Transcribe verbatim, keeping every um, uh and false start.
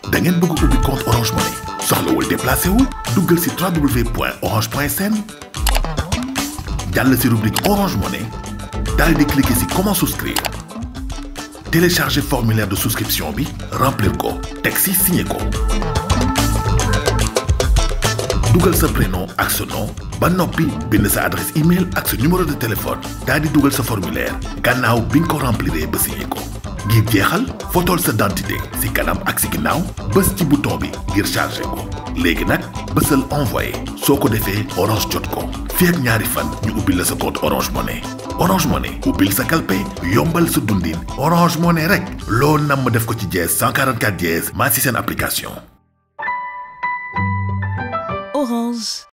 da ngeen bëgg ubbi compte Orange Money soxlawul déplacé wu duggal ci w w w point orange point s n jàll ci rubrique Orange Money daal di cliquer ci comment souscrire télécharger formulaire de souscription bi remplir ko teg ci signer ko dugal sa prénom ak sa nom ba noppi bind sa adresse email ak sa numéro de téléphone daal di dugal sa formulaire gannaaw bi nga ko remplir ba signer ko ngir jeexal fotol sa identité ci kanam ak ci ginnaaw bës ci bouton bi ngir charger ko léegi nag bësal envoyer soo ko defee Orange jot ko fii ak ñaari fan ñu ubbil la sa compte Orange Money Orange Money ubbil sa kalpe yombal sa dundin Orange Money rek loo namm def ko ci dièse cent quarante-quatre dièse maa ci seen application. Orange.